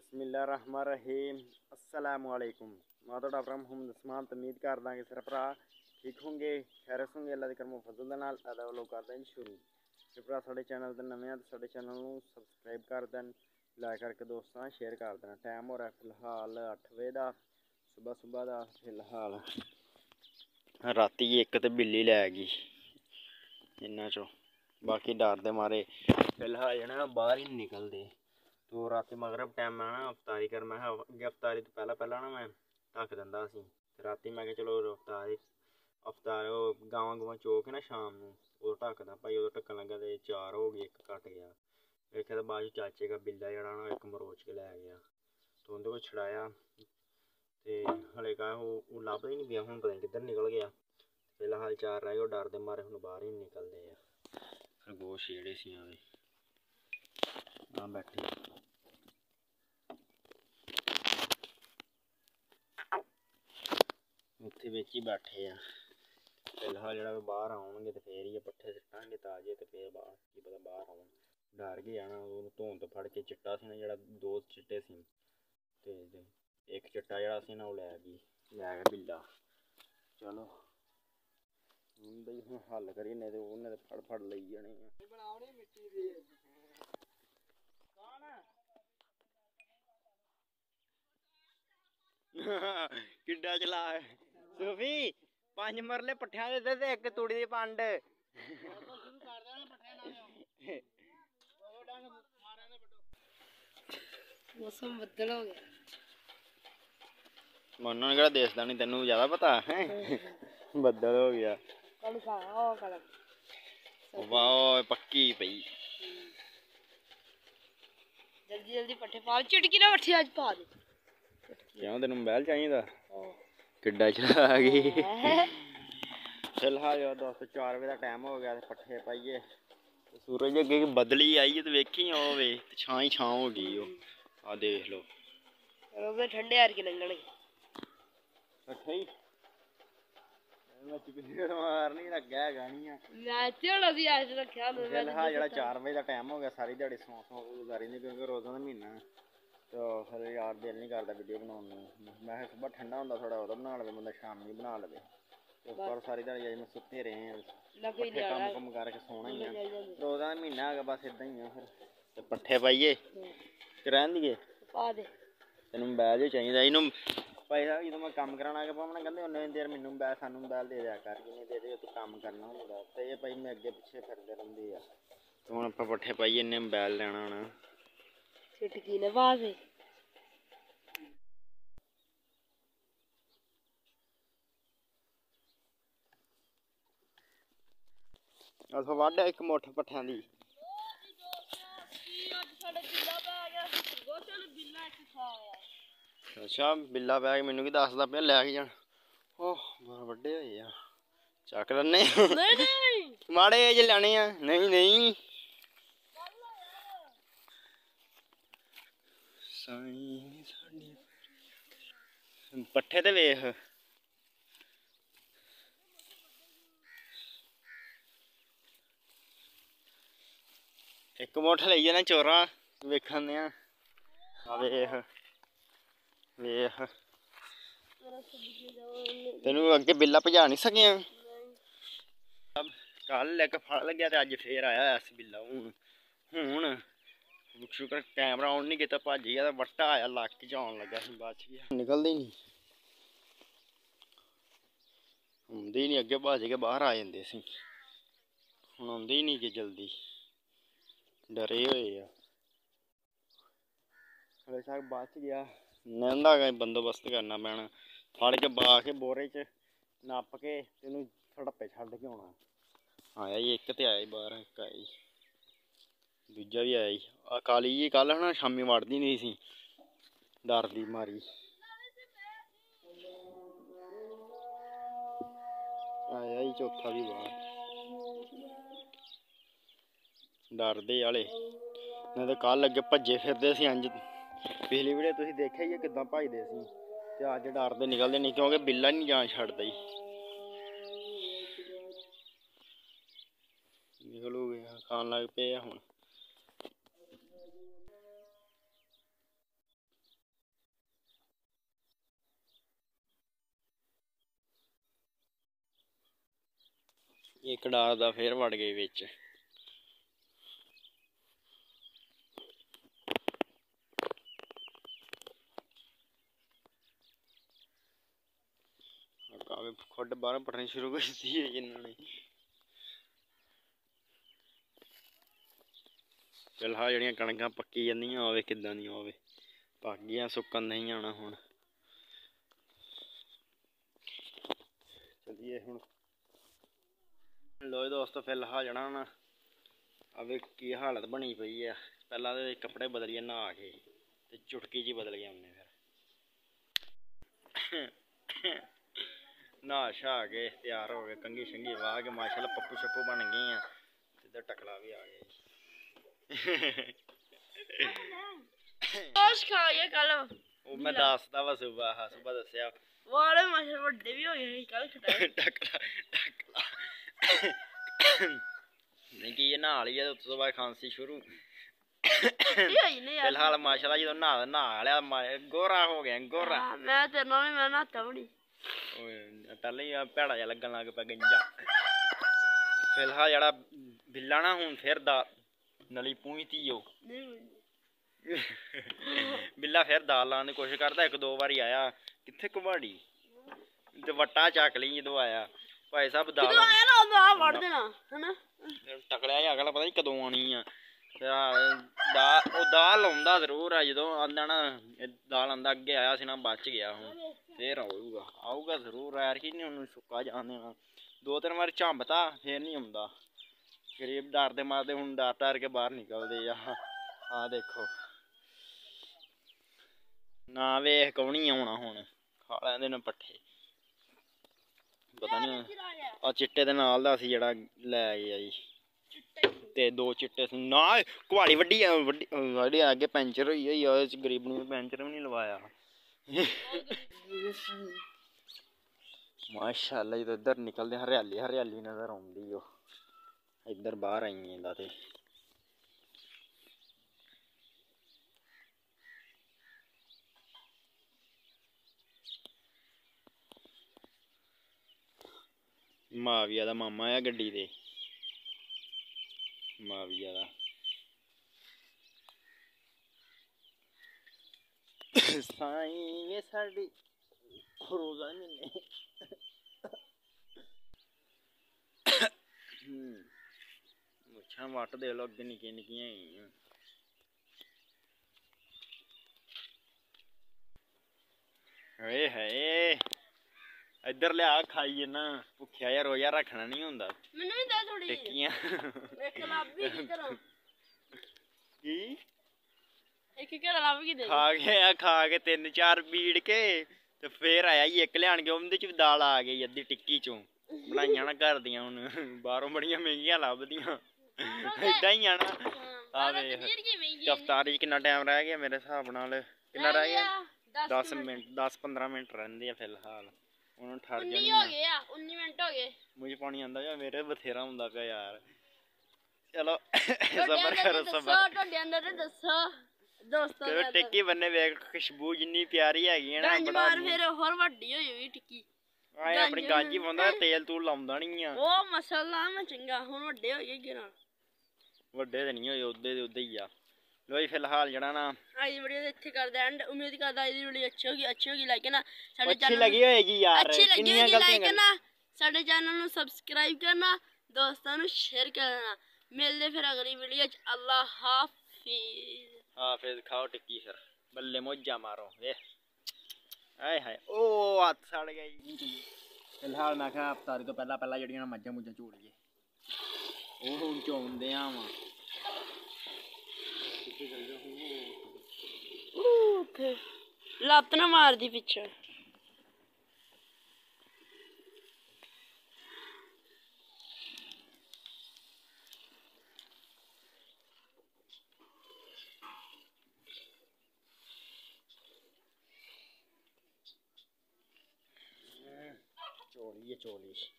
बिस्मिल्लाहिर्रहमानिर्रहीम अस्सलामुअलैकुम। मैं तो डॉक्टर मोहम्मद उस्मान उम्मीद करदा कि सारे भरा ठीक होंगे, खैरत होंगे। अल्लाह दे करम फजल दे नाल अदा लोग करदे हैं शुरू। जे भरा साडे चैनल ते नवे हैं तो साडे चैनल नूं सबसक्राइब कर देन, लाइक करके दोस्तां शेयर कर देना। टाइम हो रहा है फिलहाल 8 बजे का सुबह का। फिलहाल राती 1 ते बिल्ली लै गई इन्ना चो, बाकी डर दे मारे फिलहाल जेह्ड़ा बाहर ही नहीं निकलते। तो रात मगरब टाइम मैं ना अफतारी कर, मैं अगे अफतारी तो पहला ना मैं ढक दिंदा सी। राती मैं चलो अफतार गावां गूवां चोक है ना शाम नूं उदों ढकदा भाई, उदों ढक्कन लगा तो 4 हो गए, 1 घट गया। वेख्या तो बाद चाचे का बिल्ला जरा ना 1 मरोच के लै गया, तो उंदे को छड़ाया तो हले का वो लभदा ही नहीं पिया, हुण पता नहीं किधर निकल गया। फिलहाल 4 रह गए, डर दे मारे हुण बाहर ही नहीं निकलते यार। खरगोश जेह्ड़े सी आ बैठे उत्थे बिच ही बैठे आ। फिलहाल जो बाहर आउणगे तो फिर ही पट्ठे सिट्टांगे ताजे, तो फिर बाहर की पता बाहर आउण। डर गया ना धोन तो फड़ के चिट्टा सी ना जेह्ड़ा 2 चिट्टे सी ते 1 चिट्टा जेह्ड़ा सी ना वो लै गया बिल्ला। चलो बई हुण हल करिए, नहीं तो उन्हें तो फड़ लई जाने किड्डा चला सूफी 5 मरले पट्ठियां दे ते 1 तूड़ी दी पंड। मौसम बदल हो गया। मन्नू ने केड़ा देसदा नहीं, तेनू ज्यादा पता है। बदल हो गया वाह पक्की पई। जल्दी जल्दी पट्ठे पा, चिटकी ना पट्ठे अज पा दे। क्यों तेनू मोबाइल चाहिदा? किड्डा चला गई। फिलहाल दोस्तों 4 बजे का टाइम हो गया, पट्ठे पाइए सूरज अगे बदली आई है तो वेखी वे छां ही छां हो गई। आ देख लो ठंडे हार के लंघण मारनी लग्या है गानियां। फिलहाल जेह्ड़ा 4 बजे का टाइम हो गया, सारी दिहाड़ी सौ गुजारी नहीं, क्योंकि रोज़ा का महीना तो फिर यार दिल नहीं करता वीडियो बनाने। मैं सुबह ठंडा होंदा थोड़ा उदों बना लवे बंदा, शामी बना लवे। पर सारी दिहाड़ी अज मैं सुत्ते रहे हैं, पट्ठे कम्म कुम्म करके सोना ही है। रोज़ा का महीना है बस इदां ही है। फिर पट्ठे पाइए रहन दिए तेन मोबाइल जो चाहिए इनू भाई साहब। जो मैं कम कराना के पाना कहते उन्ने देर मैनू मोबाइल सानू मोबाइल दे दिया कर, जिन्नी देर तू कम करना होंदा। तो ये भाई मैं अगे पिछे फिरदे रहिंदे आ। तो हुण आपां पट्ठे पाइए इन्ने मोबाइल लैना होना चिटकी ने पा दे। अस वड्ड 1 मुठ पट्ठियां दी। अच्छा बिल्ला पै गया, मैनू की दसदा पिया लै के जाना। ओह बड्डे होए आ, चक लैने माड़े जे लैने आ। नहीं नहीं पट्ठे ते वेख एक मुठ लेई जाना चोरा वेखन दे। वेख वेख तेनू अगे बिल्ला भजा नहीं सकेआ। कल 1 फड़ लग्या ते अज फिर आया इस बिल्ला। हून शुकर कैमरा ऑन नहीं किया, भज गया तो बट्टा आया लक्क च आन लगा, बच गया। निकलते ही नहीं, आंदे ही नहीं, अगे भज के बाहर आ जाते सी, हुण आंदे ही नहीं कि जल्दी डरे हुए आ। हले तक बच गया, नंदा बंदोबस्त करना पैना, फड़ के बा के बोरे च नप के तेनू सड़प्पे छड्ड के आना। आया ही 1 ते आया ही बाहर, 1 आया ही, दूजा भी आया ही। काली जी कल ना शामी वड़दी नहीं सी डर दी मारी। आया ही चौथा भी बाहर डरदे आले, नहीं तो कल अगे भजे फिरदे सी इंज। पिछली वीडियो तुसीं देखिया ही किदां भजदे सी, ते अज डरदे निकलदे नहीं, क्योंकि बिल्ला नहीं जान छड्डदा ही। निकलू खान लग पे हुण। ਇੱਕ ਡਾਰ ਦਾ ਫੇਰ ਵੜ ਗਏ ਵਿੱਚ। ਕਾਵੇ ਖੁੱਡ ਬਾਹਰ ਪੜਨੀ ਸ਼ੁਰੂ ਕਰ ਦਿੱਤੀ ਹੈ ਇਹਨਾਂ ਨੇ। ਫਿਲਹਾਲ ਜਿਹੜੀਆਂ ਕਣਕਾਂ ਪੱਕੀ ਜਾਂਦੀਆਂ ਹੋਵੇ ਕਿੱਦਾਂ ਦੀਆਂ ਹੋਵੇ, ਪੱਕ ਗਈਆਂ, ਸੁੱਕਣ ਨਹੀਂ ਆਉਣਾ ਹੁਣ। ਚਲੀਏ ਹੁਣ। ਲੋ ਦੋਸਤੋ ਫਿਲਹਾਲ ਜਿਹੜਾ ਨਾ ਆਵੇ ਕੀ ਹਾਲਤ ਬਣੀ ਪਈ ਆ। ਪਹਿਲਾਂ ਤਾਂ ਕੱਪੜੇ ਬਦਲੀਏ ਨਹਾ ਕੇ, ਤੇ ਚੁਟਕੀ ਜੀ ਬਦਲ ਗਿਆ ਉਹਨੇ। ਫਿਰ ਨਹਾ ਸ਼ਾ ਕੇ ਤਿਆਰ ਹੋ ਗਏ, ਕੰਘੀ ਸ਼ੰਘੀ ਵਾਹ ਕੇ ਮਾਸ਼ਾਅੱਲਾ ਪੱਪੂ ਸ਼ੱਪੂ ਬਣ ਗਏ ਆ। ਤੇ ਟਕਲਾ ਵੀ ਆ ਗਿਆ ਜੀ। ਉਹ ਮੈਂ ਦੱਸਦਾ ਵਾ ਸੁਬਾ ਦੱਸਿਆ ਵਾਲੇ ਮਾਸ਼ਾਅੱਲਾ ਵੱਡੇ ਵੀ ਹੋ ਗਏ ਕੱਲ ਖਟਾਏ। ਟਕਲਾ ਨਹੀਂ ਕੀ ਨਹਾ ਲਈ ਉਸ ਤੋਂ ਬਾਅਦ ਖਾਂਸੀ ਸ਼ੁਰੂ। ਫਿਲਹਾਲ ਮਾਸ਼ਾਅੱਲਾ ਜਦੋਂ ਨਹਾ ਲਿਆ ਗੋਰਾ ਹੋ ਗਿਆ ਗੋਰਾ। ਮੈਂ ਤੇਰੇ ਨਾਲ ਵੀ ਮੈਂ ਨਹਾਤਾ ਬੜੀ ਪਹਿਲਾਂ ਹੀ ਭੈੜਾ ਜਿਹਾ ਲੱਗਣ ਲੱਗ ਪਿਆ ਗੰਜਾ। ਫਿਲਹਾਲ ਜਿਹੜਾ ਬਿੱਲਾ ਨਾ ਹੁਣ ਫਿਰ ਨਲੀ ਪੂੰਝਤੀ ਉਹ ਬਿੱਲਾ ਫਿਰ ਦਾਲ ਲਾਉਣ ਦੀ ਕੋਸ਼ਿਸ਼ ਕਰਦਾ। ਇੱਕ ਦੋ ਵਾਰੀ ਆਇਆ ਕਿੱਥੇ ਕੁਵਾੜੀ ਤੇ ਵੱਟਾ ਚੱਕ ਲਈ ਜਦੋਂ ਆਇਆ। ਭਾਈ ਸਾਹਿਬ ਦਾਲ ਵੜ ਦੇਣਾ ਹਨਾ ਟਕਲਿਆ ਜਿਹਾ ਅਗਲਾ ਪਤਾ ਨੀ ਕਦੋਂ ਆਉਣੀ ਆ। ਉਹ ਦਾਲ ਲਾਉਂਦਾ ਜ਼ਰੂਰ ਆ ਜਦੋਂ ਆਉਂਦਾ ਨਾ। ਦਾਲ ਆਉਂਦਾ ਅੱਗੇ ਆਇਆ ਸੀ ਨਾ ਬਚ ਗਿਆ। ਹੁਣ ਫੇਰ ਆਊਗਾ ਜ਼ਰੂਰ। ਯਾਰ ਕੀ ਨੀ ਉਹਨੂੰ ਸੁੱਕਾ ਜਾਣ ਦੇਣਾ। ਦੋ ਤਿੰਨ ਵਾਰ ਝੰਬਤਾ ਫੇਰ ਨੀ ਆਉਂਦਾ। ਗਰੀਬ ਡਰਦੇ ਮਾਰਦੇ ਹੁਣ ਡਰ ਕੇ ਬਾਹਰ ਨਿਕਲਦੇ ਆ। ਆਹ ਦੇਖੋ ਨਾ ਵੇਖ ਕੌਣੀ ਆਉਣਾ ਹੁਣ। ਖਾ ਲੈਂਦੇ ਨੇ ਪੱਠੇ। ਪਤਾ ਨੀ ਆ ਚਿੱਟੇ ਦੇ ਨਾਲ ਦਾ ਸੀ ਜਿਹੜਾ ਲੈ ਗਿਆ ਜੀ। ਤੇ ਦੋ ਚਿੱਟੇ ਸੀ ਨਾ। ਕੁਹਾੜੀ ਵੱਡੀ ਅੱਗੇ ਪੈਂਚਰ ਹੋਈ ਹੋਈ ਆ। ਉਹਦੇ ਚ ਗਰੀਬ ਨੂੰ ਪੈਂਚਰ ਵੀ ਨੀ ਲਵਾਇਆ। ਮਾਸ਼ਾਅੱਲਾ ਜਦੋਂ ਇੱਧਰ ਨਿਕਲਦੇ ਹਰਿਆਲੀ ਨਜ਼ਰ ਆਉਂਦੀ। ਉਹ ਇੱਧਰ ਬਾਹਰ ਆਈ ਜਾਂਦਾ ਤੇ ਮਾਵੀਆ ਦਾ ਮਾਮਾ ਆ ਗੱਡੀ ਦੇ। ਮਾਵੀਆ ਦਾ ਸਾਈਂ ਵੇ ਸਾਡੀ ਰੋਜ਼ਾ ਮਹੀਨੇ ਮੁੱਛਾਂ ਵੱਟ ਦੇ ਲੋ ਅੱਗੇ ਨਿੱਕੀਆਂ ਨਿੱਕੀਆਂ ਹੈਗੀਆਂ। ਹਾਏ ਹਾਏ ਇੱਧਰ ਲਿਆ ਖਾਈਏ ਨਾ। ਭੁੱਖਿਆ ਯਾਰ ਰੋਜ਼ਾ ਰੱਖਣਾ ਨੀ ਹੁੰਦਾ। ਮੈਨੂੰ ਵੀ ਦੇ ਥੋੜੀ ਟਿੱਕੀਆਂ ਕੀ ਇੱਕ ਘਰ ਲੱਭ ਕੇ ਦੇ ਖਾ ਕੇ ਤਿੰਨ ਚਾਰ ਬੀੜ ਕੇ ਤੇ ਫੇਰ ਆਇਆ ਜੀ ਇੱਕ ਲਿਆਣ ਕੇ। ਉਹਦੇ ਚ ਵੀ ਦਾਲ ਆ ਗਈ ਅੱਧੀ ਟਿੱਕੀ ਚੋਂ। ਬਣਾਈਆਂ ਨਾ ਘਰ ਦੀਆਂ ਹੁਣ ਬਾਹਰੋਂ ਬੜੀਆਂ ਮਹਿੰਗੀਆਂ ਲੱਭਦੀਆਂ। ਏਦਾਂ ਹੀ ਆ ਨਾ। ਆ ਵੇਖ ਇਫਤਾਰੀ ਚ ਕਿੰਨਾ ਟਾਈਮ ਰਹਿ ਗਿਆ ਮੇਰੇ ਹਿਸਾਬ ਨਾਲ। ਕਿੰਨਾ ਰਹਿ ਗਿਆ 10 ਮਿੰਟ 10-15 ਮਿੰਟ ਰਹਿੰਦੇ ਆ ਫਿਲਹਾਲ। ਉਹਨੂੰ ਠਰ ਜਾਣੀ ਹੋ ਗਏ ਆ 19 ਮਿੰਟ ਹੋ ਗਏ। ਮੂੰਹ ਚ ਪਾਣੀ ਆਉਂਦਾ ਜਾਂ ਮੇਰੇ ਬਥੇਰਾ ਹੁੰਦਾ ਪਿਆ ਯਾਰ। ਚਲੋ ਸਬਰ ਕਰੋ ਸਬਰ। ਤੁਹਾਡੇ ਅੰਦਰ ਦੱਸੋ ਦੋਸਤੋ ਟਿੱਕੀ ਬੰਨੇ ਵੇਖ ਖੁਸ਼ਬੂ ਜਿੰਨੀ ਪਿਆਰੀ ਹੈਗੀ ਹੈ ਨਾ। ਬੜਾ ਫਿਰ ਹੋਰ ਵੱਡੀ ਹੋਈ ਵੀ ਟਿੱਕੀ। ਆਏ ਆਪਣੀ ਗਾਂਜੀ ਪਾਉਂਦਾ ਤੇਲ ਤੂਲ ਲਾਉਂਦਾ ਨੀ ਆ। ਉਹ ਮਸਾਲਾ ਮੈਂ ਚੰਗਾ ਹੁਣ ਵੱਡੇ ਹੋ ਗਏ ਨਾਲ। ਵੱਡੇ ਤੇ ਨਹੀਂ ਹੋਏ ਉਹਦੇ ਦੇ ਉਹਦੇ ਹੀ ਆ। ਲੋ ਜੀ ਫਿਲਹਾਲ ਜਿਹੜਾ ਨਾ ਅੱਜ ਦੀ ਵੀਡੀਓ ਇੱਥੇ ਕਰਦਾ ਐਂਡ। ਉਮੀਦ ਕਰਦਾ ਇਹਦੀ ਵੀਡੀਓ ਅੱਛੀ ਹੋਗੀ ਲਾਈਕ ਕਰਨਾ। ਸਾਡੇ ਅੱਛੀ ਲੱਗੀ ਹੋਏਗੀ ਯਾਰ। ਅੱਛੀ ਲੱਗੀ ਹੋਏਗੀ ਲਾਈਕ ਕਰਨਾ। ਸਾਡੇ ਚੈਨਲ ਨੂੰ ਸਬਸਕ੍ਰਾਈਬ ਕਰਨਾ। ਦੋਸਤਾਂ ਨੂੰ ਸ਼ੇਅਰ ਕਰਨਾ। ਮਿਲਦੇ ਫਿਰ ਅਗਲੀ ਵੀਡੀਓ ਚ। ਅੱਲਾ ਹਾਫਿਜ਼। ਖਾਓ ਟਿੱਕੀ ਫਿਰ ਬੱਲੇ ਮੋਜਾ ਮਾਰੋ। ਵੇਖ ਆਏ ਹਾਏ ਉਹ ਹੱਥ ਸੜ ਗਿਆ ਜੀ। ਫਿਲਹਾਲ ਮੈਂ ਕਿਹਾ ਇਫਤਾਰੀ ਤੋਂ ਪਹਿਲਾਂ ਜਿਹੜੀਆਂ ਮੱਝਾਂ ਮੁੱਝਾਂ ਝੋਲੀਏ ਉਹ ਹੁਣ ਚੋਂਦੇ ਆ ਵਾ। ਲੱਤ ਨਾ ਮਾਰਦੀ ਪਿੱਛੇ। ਚੋਲੀ